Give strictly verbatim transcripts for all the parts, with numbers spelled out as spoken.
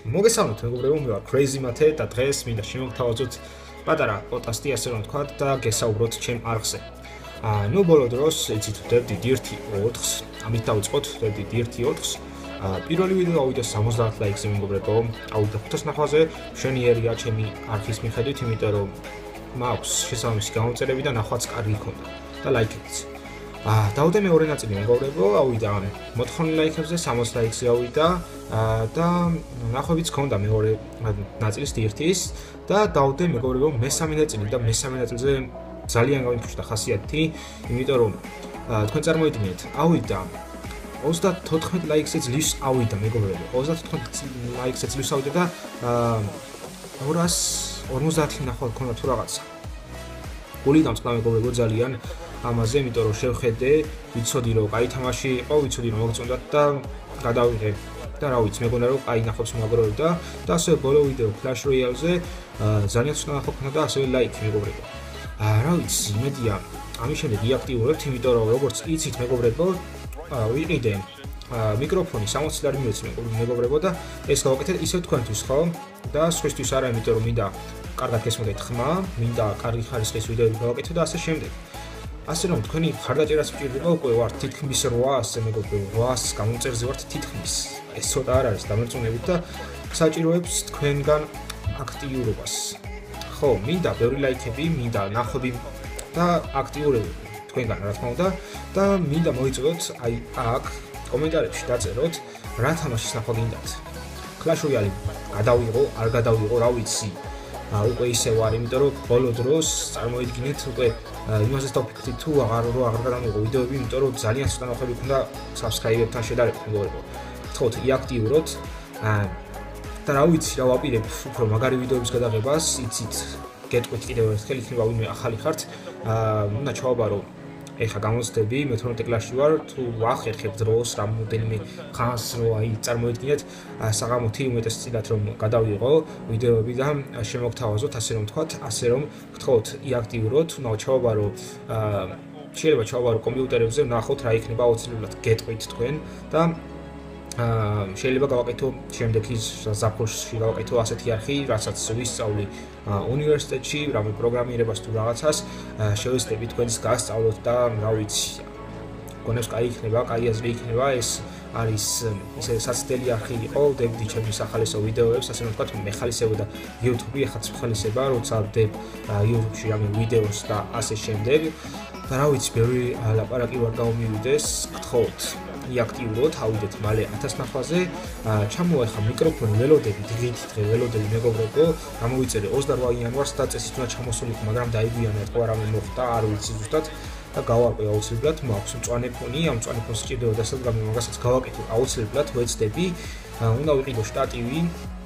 მოგესალმებით მეგობრებო, მე ვარ Crazy Mate და დღეს მინდა შემოგთავაზოთ პატარა პოდკასტი, ასე რომ ვთქვათ, და გესაუბროთ ჩემ არხზე. აა, ნუ ბოლო დროს იცით ვდებდით ერთი ოთხს, ამით დავიწყოთ ვდებდით ერთი ოთხს. აა, პირველი ვიდეო ავიდა სამოცდაათ ლაიქზე მეგობრებო, ავიდა ხუთას ნახვაზე, მშვენიერია ჩემი არხის მიხედვით, იმიტომ რომ მაქვს შესაბამისი გამოწერები და ნახვაც კარგი ჰქონდა და ლაიქებიც. აა, დავდე მეორე ნაწილი მეგობრებო, ავიდა მოთხოვნილ ლაიქებზე, სამოცდ ლაიქზე ავიდა და ნახვებიც ჰქონდა მეორე ნაწილის ერთის და დავდე მეგობრებო მესამე ნაწილი და მესამე ნაწილზე ძალიან გამიფუშტა ხასიათი, იმიტომ რომ თქვენ წარმოიდგინეთ, ავიდა ოცდათოთხმეტ ლაიქზე ძლივს ავიდა მეგობრებო, ოცდათოთხმეტ ლაიქზე ძლივს ავიდა და ორას ორმოცდაათი ნახვა ჰქონდა თუ რაღაცა. გული დამწყდა მეგობრებო ძალიან ამაზე, იმიტომ რომ შევხედე, ვიცოდი რომ კაი თამაში იყო, ვიცოდი რომ მოგწონდათ და გადავიღე და რა ვიცი, მეგონა რომ კაი ნახვებს მაგროვდა და ასევე ბოლო ვიდეო Clash Royale-ზე ძალიან ცუდა ნახვა ჰქონდა და ასევე ლაიქი მეგობრებო. აა რა ვიცი, იმედია ამის შემდეგ იაქტიურებთ, იმიტომ რომ როგორც იცით მეგობრებო, ვიყიდე მიკროფონი სამოცი ლარი მიეც მეგობრებო და ეს გავაკეთეთ ისევ თქვენთვის, ხო? და სხვისთვის არა, იმიტომ რომ მინდა კარგად გესმოდეთ ხმა, მინდა კარგი ხარისხის ვიდეოები გავაკეთო და ასე შემდეგ. ასე რომ თქვენი მხარდაჭერაც მჭირდება, უკვე ვართ თითქმის რვაასზე მეგობრებო, რვაასს გამოწერზე ვართ თითქმის. ეს ცოტა არ არის დამერწმუნებით და საჭიროებს თქვენგან აქტიურობას. ხო, მინდა ბევრი ლაიქები, მინდა ნახვები და აქტიურები თქვენგან, რა თქმა უნდა, და მინდა მოიწოდოთ აი აქ კომენტარებში დაწეროთ, რა თამაშის ნახვა გინდათ. Clash Royale გადავიღო, არ გადავიღო, რა ვიცი. უკვე ისე ვარ, იმიტომ რომ ბოლო დროს წარმოიდგინეთ, უკვე იმასაც დავფიქრდი თუ აღარ რო აღარ გადამიღო ვიდეოები, იმიტომ რომ ძალიან ცოტა ნახვები მქონდა subscribe-ებთან შედარებით მეგობრებო. გთხოვთ იაქტიუროთ და რა ვიცი, რა ვაპირებ უფრო მაგარი ვიდეოების გადაღებას, იცით, გეტყვით კიდევ ერთხელ, იქნება ვინმე ახალი ხართ, უნდა ჩავაბარო ეხა გამოცდები, მეთორმეტე კლასში ვარ, თუ ვახერხებ დროს რამოდენიმე ხანს რო აი წარმოიდგინეთ, საღამოთი უმეტესწილად რომ გადავიღო ვიდეოები და შემოგთავაზოთ, ასე რომ ვთქვათ, ასე რომ გთხოვთ იაქტიუროთ, უნდა ჩავაბარო, შეიძლება ჩავაბარო კომპიუტერებზე, ვნახოთ რა იქნება, აუცილებლად გეტყვით თქვენ და აა შეიძლება გავაკეთო შემდეგის ზაფხულში გავაკეთო ასეთი არხი, რასაც ვისწავლი უნივერსიტეტში, რამე პროგრამირებას თუ რაღაცას, შევეცდები თქვენს გასწავლოთ და რა ვიცი, გონებს კაი იქნება, კაი აზრი იქნება, ეს არის ისე საცდელი არხი იყო, ვდებდი ჩემი სახალისო ვიდეოებს, ასე რომ ვთქვათ, მეხალისებოდა YouTube-ი, ეხაც მხალისება, როცა ვდებ YouTube-ში რამე ვიდეოს და ასე შემდეგ. და რა ვიცი, ბევრი ლაპარაკი ვარ გამომივიდეს, გთხოვთ იაქტიუროთ, ავიდეთ მალე ათას ნახვაზე, ჩამოეხა მიკროფონი, ველოდები, დღით დღე ველოდები მეგობრებო, გამოვიწერე ოცდარვა იანვარს და წესით უნდა ჩამოსულიყო, მაგრამ დაიგვიანა ეთქვა რამე მოხდა, არ ვიცი ზუსტად და გავარკვე აუცილებლად, მაქვს მწვანე ფონი, ამ მწვანე ფონს სჭირდება დასადგამი, მაგასაც გავაკეთე აუცილებლად, ვეცდები, უნდა ვიყიდო შტატივი,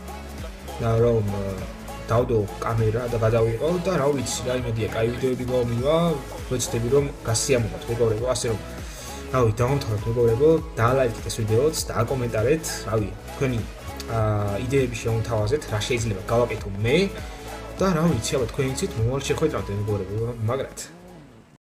რომ დავდო კამერა და გადავიყო და რა ვიცი, რა იმედია, კაი ვიდეოები გამომივა, ვეცდები რომ გასიამოვნოთ მეგობრებო, ასე რომ რავი, დავამთავროთ მეგობრებო, დაალაიქეთ ეს ვიდეოც, დააკომენტარეთ, რავი, თქვენი იდეები შემოთავაზეთ, რა შეიძლება გავაკეთო მე და რა ვიცი, აბა თქვენ იცით, მომავალში შეხვედრამდე მეგობრებო, მაგრად.